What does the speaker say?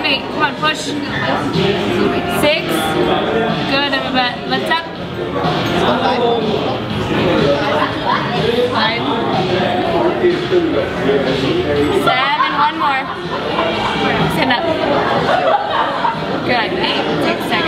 on 8. Come on, push. 6. Good, Emebet. Lift up. 5. 7. One more. Stand up. Good. 8. 6.